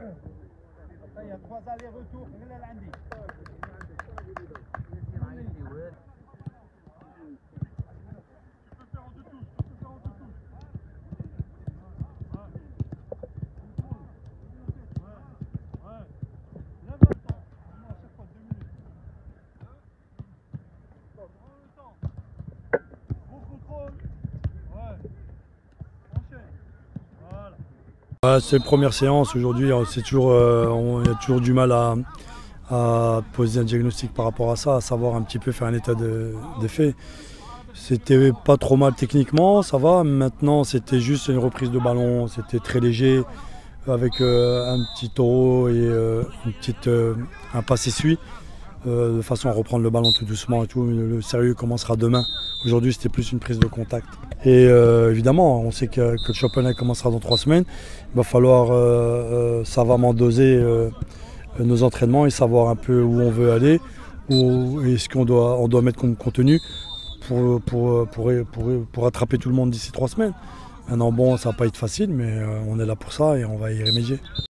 Après, il y a 3 allers-retours. C'est la première séance aujourd'hui, c'est toujours, il y a toujours du mal à poser un diagnostic par rapport à ça, à savoir un petit peu faire un état des faits. C'était pas trop mal techniquement, ça va. Maintenant, c'était juste une reprise de ballon, c'était très léger, avec un petit taureau et un passe-essuie, de façon à reprendre le ballon tout doucement et tout. Le sérieux commencera demain. Aujourd'hui, c'était plus une prise de contact. Et évidemment, on sait que le championnat commencera dans 3 semaines. Il va falloir savamment doser nos entraînements et savoir un peu où on veut aller, et ce qu'on doit mettre comme contenu pour attraper tout le monde d'ici 3 semaines. Maintenant, bon, ça va pas être facile, mais on est là pour ça et on va y remédier.